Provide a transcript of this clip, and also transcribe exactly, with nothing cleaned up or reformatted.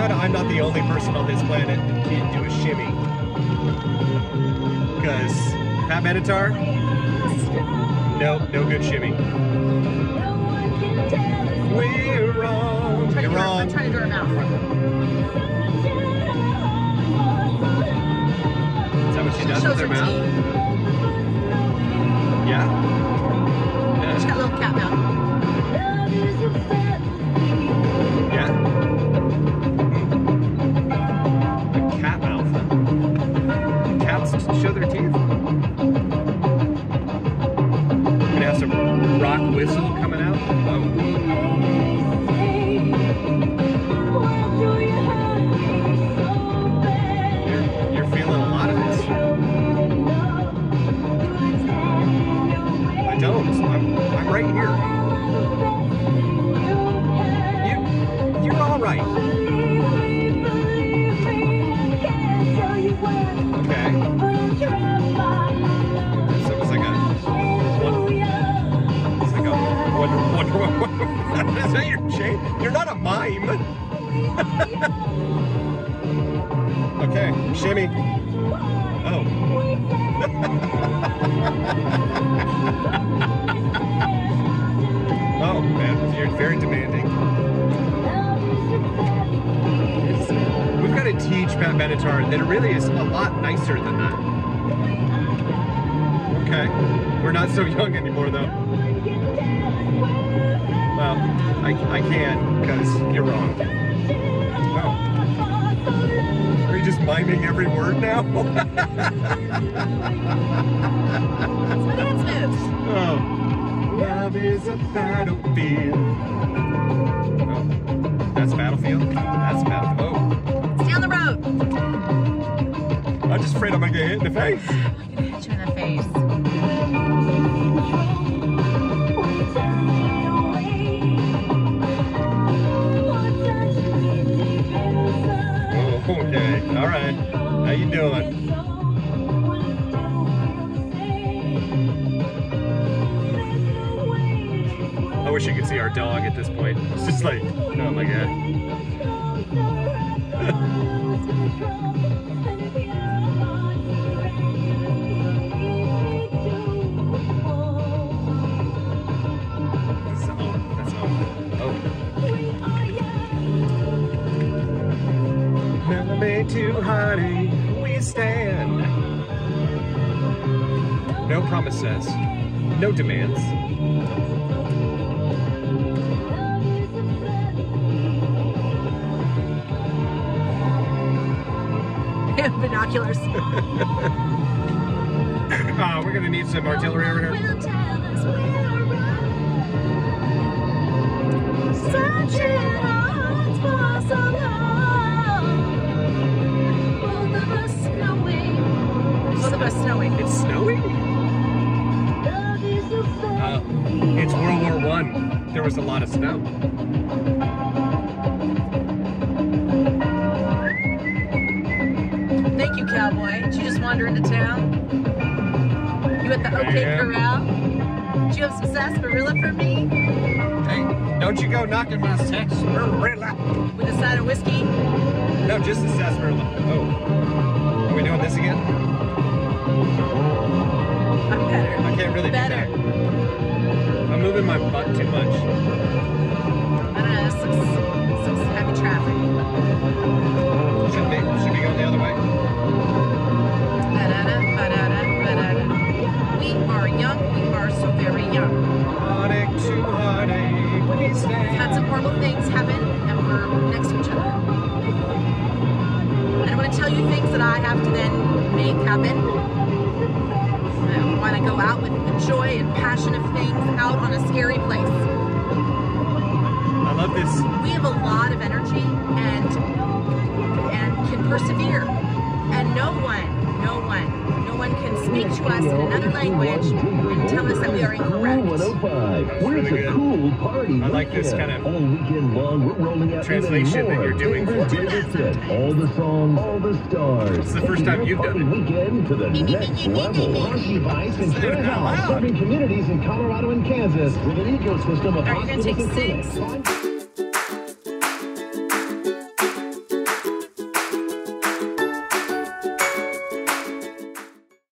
glad I'm not the only person on this planet that can't do a shimmy. Because Pat Benatar, no, no good shimmy. We're wrong. You're wrong. I'm trying to do her mouth. Is that what she, she does with her, her mouth? Teeth. Yeah. yeah. She's got a little cat mouth. Yeah. A cat mouth, huh? Cats show their teeth? Gonna have some rock whistle coming out? Oh. You're, you're feeling a lot of this. I don't. I'm, I'm right here. You, you're all right. Okay. So it's like a one. It's like a wonder, wonder, wonder. Is that your chain? You're not a mime. Okay, shimmy. Oh. Oh man, you're very demanding. We've got to teach Pat Benatar that it really is a lot nicer than that. Okay, we're not so young anymore though. Well, I, I can, because you're wrong. Oh. Are you just miming every word now? Oh. Love is a battlefield. Oh. That's battlefield? That's battlefield. Oh. Stay on the road. I'm just afraid I'm going to get hit in the face. I'm going to hit you in the face. Okay, all right. How you doing? I wish you could see our dog at this point. It's just like, oh my god. That's all. That's all. Oh. Never too hardy, we stand. No promises, no demands. Binoculars. Oh, we're gonna need some artillery over here. Searching hearts for some love. Both of us snowing. Both of us snowing. It's snowing? Oh, it's World War One. There was a lot of snow. Thank you, cowboy. Did you just wander into town? You at the OK Corral? Did you have some sarsaparilla for me? Hey, don't you go knocking my sarsaparilla. With a side of whiskey? No, just the sarsaparilla. Oh. Are we doing this again? I'm better. I can't really better. do that. I'm moving my butt too much. I don't know, this looks, this looks heavy traffic. Should be, should be going the other way. Ba-da-da, ba-da-da, ba-da-da. We are young, we are so very young. Heartache to heartache, we stand. We've had some horrible things happen, and we're next to each other. I don't want to tell you things that I have to then make happen. I want to go out with the joy and passion of things out on a scary place. I love this. We have a lot of energy and and can persevere. And no one, no one, no one can speak to us in another language and tell us that we are incorrect. Where's really a cool party? I like this kind of all weekend long. We're rolling out translation that you're doing for me. All the songs, all the stars. It's the first time you've done it. Weekend to the next level. ExperienceYes and serving communities in Colorado and Kansas with an ecosystem of Are you going to take six?